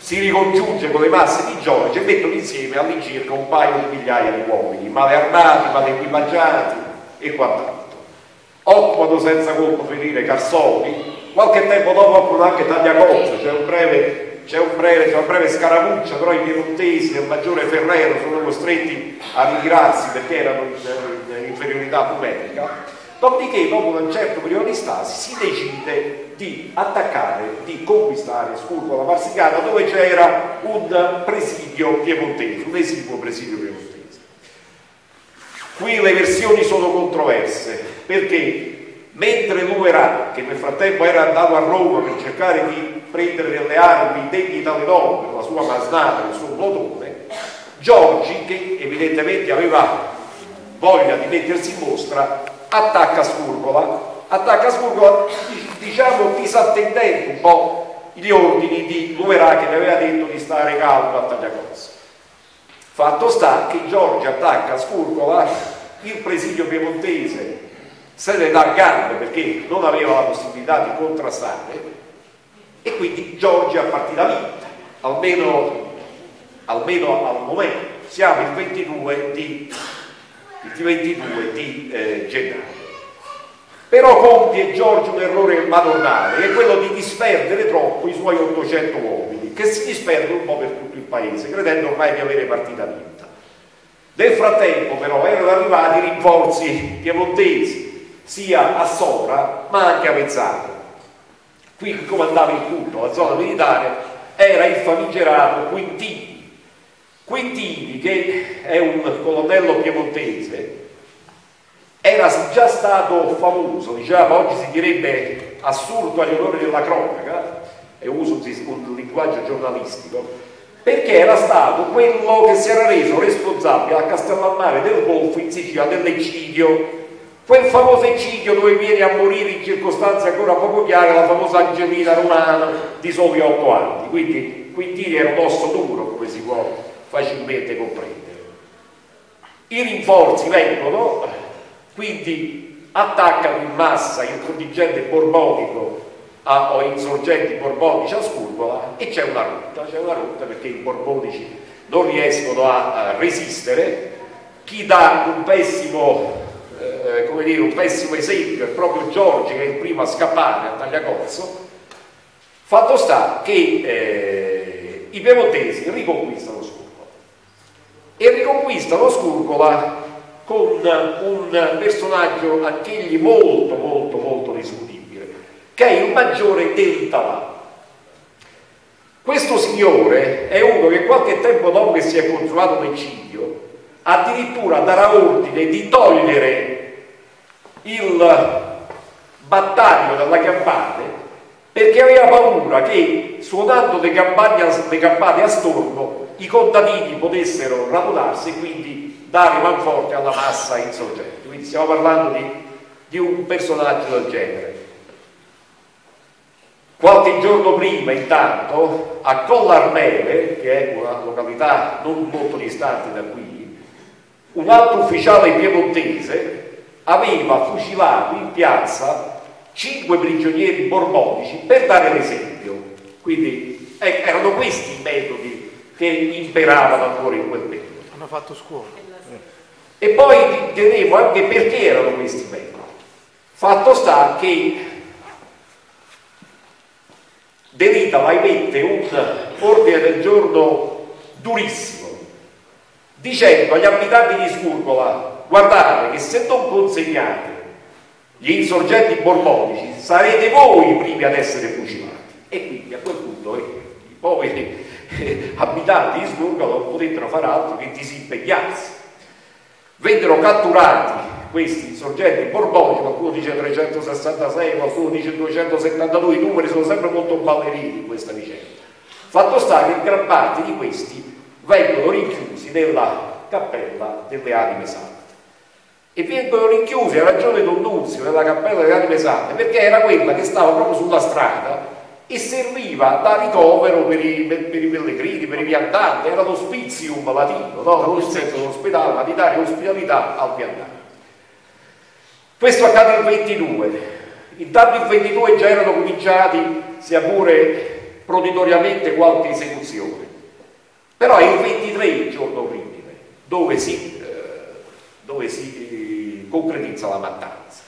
si ricongiunge con le masse di Giorgio e mettono insieme all'incirca un paio di migliaia di uomini, male armati, male equipaggiati e quant'altro. Occupano senza colpo ferire Carsoli, qualche tempo dopo occupano anche Tagliacozzo, c'è una breve scaramuccia, però i piemontesi del maggiore Ferrero sono costretti a ritirarsi perché erano in inferiorità numerica. Dopodiché, dopo un certo periodo di stasi, si decide di attaccare, di conquistare Scurgola Marsicana, dove c'era un presidio piemontese, un esiguo presidio piemontese. Qui le versioni sono controverse, perché mentre Luverà, che nel frattempo era andato a Roma per cercare di prendere delle armi degni dalle donne, con la sua masnada, il suo plotone, Giorgi, che evidentemente aveva voglia di mettersi in mostra, attacca Scurgola, diciamo disattendendo un po' gli ordini di Luverà, che le aveva detto di stare calmo a Tagliacozzo. Fatto sta che Giorgi attacca Scurgola, il presidio piemontese se ne dà gambe perché non aveva la possibilità di contrastare, e quindi Giorgi ha partita vinta, almeno al momento. Siamo il 22 di gennaio. Però compie Giorgio un errore madornale, che è quello di disperdere troppo i suoi 800 uomini, che si disperdono un po' per tutto il paese, credendo ormai di avere partita vinta. Nel frattempo però erano arrivati rinforzi piemontesi sia a Sora ma anche a Mezzano. Qui comandava il tutto, la zona militare, era il famigerato Quintini, che è un colonnello piemontese, era già stato famoso, diciamo, oggi si direbbe assurdo agli onori della cronaca, e uso un linguaggio giornalistico, perché era stato quello che si era reso responsabile a Castellammare del Golfo in Sicilia dell'eccidio, quel famoso eccidio dove viene a morire in circostanze ancora poco chiare la famosa Angelina Romana di soli 8 anni. Quindi Quintini era un osso duro, come si può facilmente comprendere. I rinforzi vengono, quindi attaccano in massa il contingente borbonico o insorgenti borbonici a Scurgola, e c'è una rotta perché i borbonici non riescono a resistere. Chi dà un pessimo esempio è proprio Giorgi, che è il primo a scappare a Tagliacozzo. Fatto sta che i piemontesi riconquistano Scurgola con un personaggio anch'egli molto discutibile, che è il maggiore Delitalà. Questo signore è uno che qualche tempo dopo che si è consumato l'eccidio addirittura darà ordine di togliere il battaglio dalla campane, perché aveva paura che suonando le campane a stormo i contadini potessero radunarsi e quindi dare manforte alla massa insorgente. Quindi stiamo parlando di un personaggio del genere. Qualche giorno prima, intanto, a Collarmele, che è una località non molto distante da qui, un altro ufficiale piemontese aveva fucilato in piazza 5 prigionieri borbonici per dare l'esempio. Quindi erano questi i metodi che imperavano ancora in quel periodo. Hanno fatto scuola. E poi diremo anche perché erano questi metodi. Fatto sta che De Rita emette un ordine del giorno durissimo, dicendo agli abitanti di Scurgola: guardate che se non consegnate gli insorgenti borbonici sarete voi i primi ad essere fucilati. E quindi a quel punto i poveri abitanti di Scurgola non potettero fare altro che disimpegnarsi. Vennero catturati questi insorgenti borbonici, qualcuno dice 366, qualcuno dice 272, i numeri sono sempre molto ballerini in questa vicenda. Fatto sta che gran parte di questi vengono rinchiusi nella cappella delle Anime Sante, e vengono rinchiusi, a ragione Don Nunzio, nella cappella delle Anime Sante, perché era quella che stava proprio sulla strada e serviva da ricovero per i pellegrini, per i viandanti. Era l'ospizium latino, no? Non il senso dell'ospedale, ma di dare ospitalità al viandante. Questo accade il 22. Intanto il 22 già erano cominciati, sia pure proditoriamente qualche esecuzione. Però è il 23 il giorno crimine dove si concretizza la mattanza.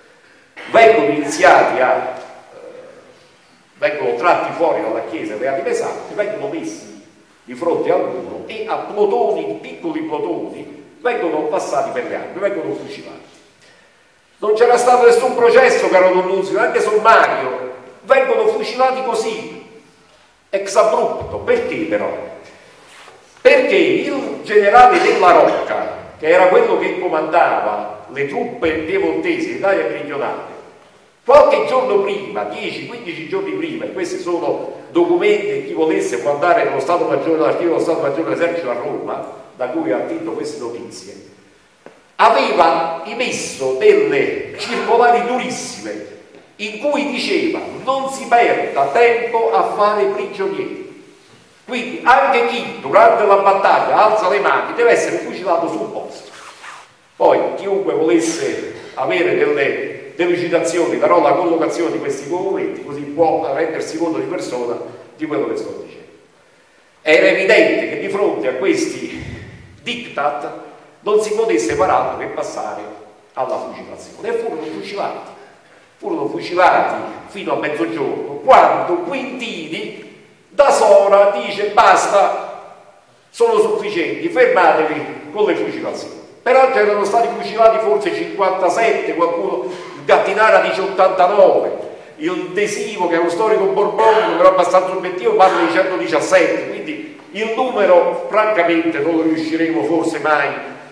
Vengono tratti fuori dalla chiesa reati pesanti, vengono messi di fronte al muro e a plotoni, piccoli plotoni, vengono passati per le armi, vengono fucilati. Non c'era stato nessun processo, caro Don Nunzio, anche sommario, vengono fucilati così, ex abrupto. Perché però? Perché il generale Della Rocca, che era quello che comandava le truppe piemontesi d'Italia meridionale, qualche giorno prima, 10-15 giorni prima, e questi sono documenti, chi volesse può andare nello Stato Maggiore, dell'archivio dello Stato Maggiore dell'Esercito a Roma, da cui ha attinto queste notizie, aveva emesso delle circolari durissime in cui diceva: non si perda tempo a fare prigionieri. Quindi anche chi durante la battaglia alza le mani deve essere fucilato sul posto. Poi chiunque volesse avere delle delucidazioni darò la collocazione di questi documenti, così può rendersi conto di persona di quello che sto dicendo. Era evidente che di fronte a questi diktat non si potesse far altro che passare alla fucilazione, e furono fucilati fino a mezzogiorno, quando Quintini da Sora dice: basta, sono sufficienti, fermatevi con le fucilazioni. Peraltro erano stati fucilati forse 57, qualcuno, il Gattinara dice 89, il Desivo, che è uno storico borbonico però abbastanza obiettivo, parla di 117, quindi il numero francamente non lo riusciremo forse mai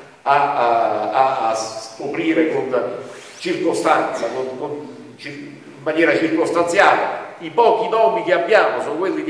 a scoprire con circostanza, in maniera circostanziale. I pochi nomi che abbiamo sono quelli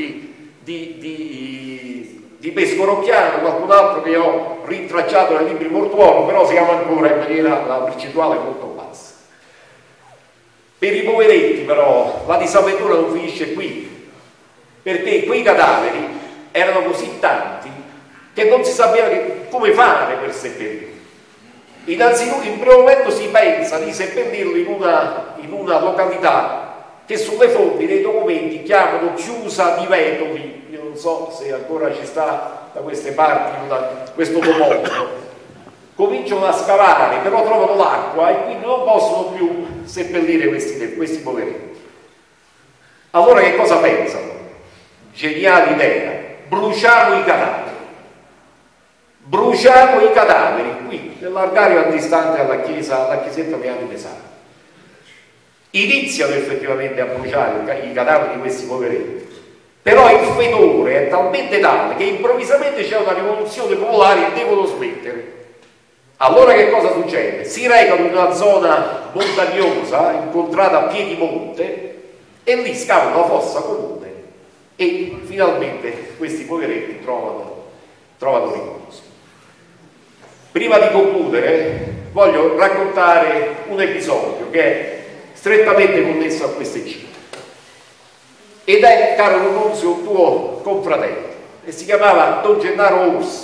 di Pesco Rocchiano, qualcun altro che ho rintracciato nei libri mortuori, però siamo ancora in maniera, la percentuale è molto bassa. Per i poveretti però la disavventura non finisce qui, perché quei cadaveri erano così tanti che non si sapeva come fare per seppellirli. Innanzitutto, in primo momento si pensa di seppellirli in una località che sulle fonti dei documenti chiamano Chiusa di Vetovi. Io non so se ancora ci sta da queste parti questo toponimo. Cominciano a scavare, però trovano l'acqua e quindi non possono più seppellire questi poveretti. Allora che cosa pensano? Geniale idea: bruciamo i cadaveri. Bruciamo i cadaveri qui, nell'arcario antistante alla chiesetta di Anni Pesano. Iniziano effettivamente a bruciare i cadaveri di questi poveretti, però il fetore è talmente tale che improvvisamente c'è una rivoluzione popolare e devono smettere. Allora che cosa succede? Si recano in una zona montagnosa incontrata a piedimonte e lì scavano la fossa comune e finalmente questi poveretti trovano riposo. Prima di concludere voglio raccontare un episodio che è strettamente connesso a queste cifre, ed è, caro Nunzio, un tuo confratello, e si chiamava Don Gennaro Orsi.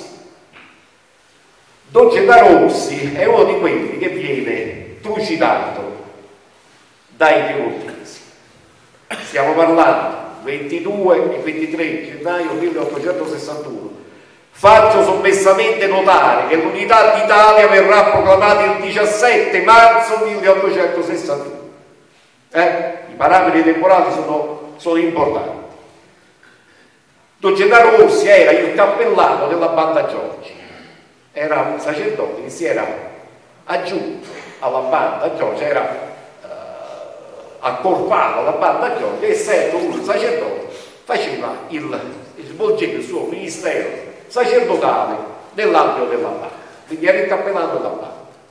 Don Gennaro Orsi è uno di quelli che viene trucidato dai piemontesi. Stiamo parlando 22 e 23 gennaio 1861. Faccio sommessamente notare che l'unità d'Italia verrà proclamata il 17 marzo 1861. I parametri temporali sono importanti. Don Gennaro Orsi era il cappellano della Banda Giorgi, era un sacerdote che si era aggiunto alla Banda Giorgi, era accorpato alla Banda Giorgi, e essendo un sacerdote svolgeva il suo ministero sacerdotale nell'ambito della Banda, quindi era il cappellano della Banda.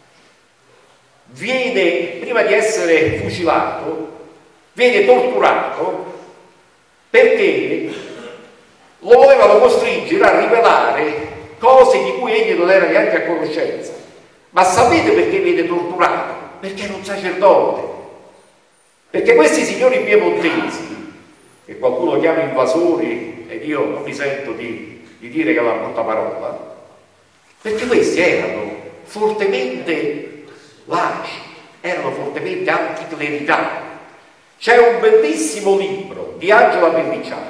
Prima di essere fucilato, viene torturato perché lo volevano costringere a rivelare cose di cui egli non era neanche a conoscenza. Ma sapete perché viene torturato? Perché era un sacerdote. Perché questi signori piemontesi, che qualcuno chiama invasori, ed io non mi sento di dire che è una brutta parola, perché questi erano fortemente laici, erano fortemente anticlericali. C'è un bellissimo libro di Angela Pellicciani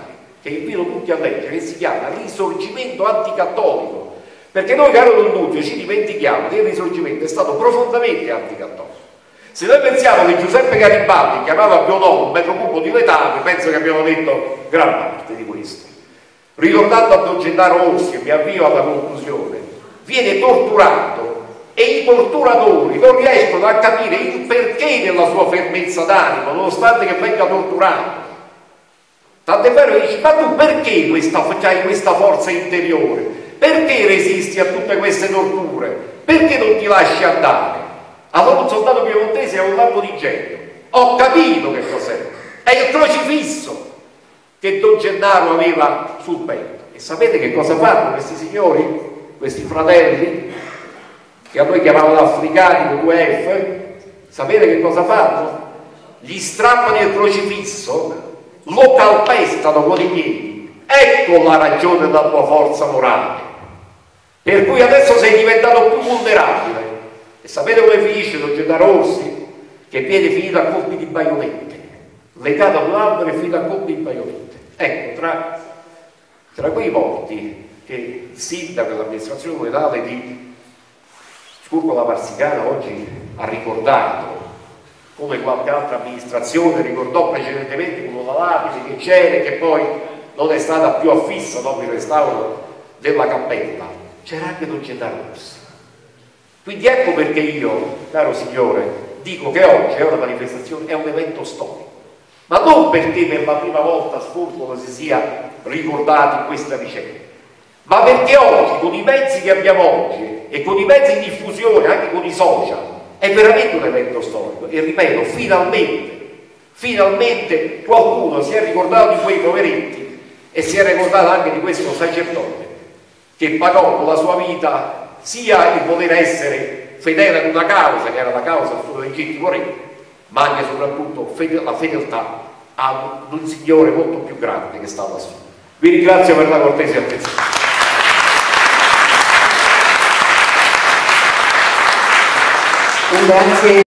che invito tutti a leggere, che si chiama Risorgimento anticattolico, perché noi, caro Don Nunzio, ci dimentichiamo che il Risorgimento è stato profondamente anticattolico. Se noi pensiamo che Giuseppe Garibaldi chiamava Bionò un metro cubo di letame, penso che abbiamo detto gran parte di questo. Ritornando a Don Gennaro Orsi, e mi avvio alla conclusione, viene torturato e i torturatori non riescono a capire il perché della sua fermezza d'animo, nonostante che venga torturato. Tant'è vero che dici: ma tu perché hai questa forza interiore? Perché resisti a tutte queste torture? Perché non ti lasci andare? Allora un soldato piemontese ha un lampo di genio. Ho capito che cos'è. È il crocifisso che Don Gennaro aveva sul petto. E sapete che cosa fanno questi signori? Questi fratelli, che a noi chiamavano africani con 2 F, sapete che cosa fanno? Gli strappano il crocifisso, lo calpestano con i piedi. Ecco la ragione della tua forza morale, per cui adesso sei diventato più vulnerabile. E sapete come finisce Don Gennaro Orsi? Che viene finito a colpi di baionette, legato ad un albero e finito a colpi di baionette. Ecco, tra quei morti che il sindaco dell'amministrazione comunale di Scurgola Marsicana oggi ha ricordato, come qualche altra amministrazione ricordò precedentemente con la lapide che c'era e che poi non è stata più affissa dopo il restauro della cappella, c'era anche Don Gennaro Orsi. Quindi ecco perché io, caro Signore, dico che oggi è una manifestazione, è un evento storico, ma non perché per la prima volta a Scurgola si sia ricordato in questa vicenda, ma perché oggi, con i mezzi che abbiamo oggi e con i mezzi di diffusione, anche con i social, è veramente un evento storico. E ripeto, finalmente qualcuno si è ricordato di quei poveretti e si è ricordato anche di questo sacerdote che pagò con la sua vita sia il poter essere fedele ad una causa, che era la causa del suo legittimo re, ma anche e soprattutto la fedeltà ad un Signore molto più grande che sta lassù. Vi ringrazio per la cortese attenzione. Grazie.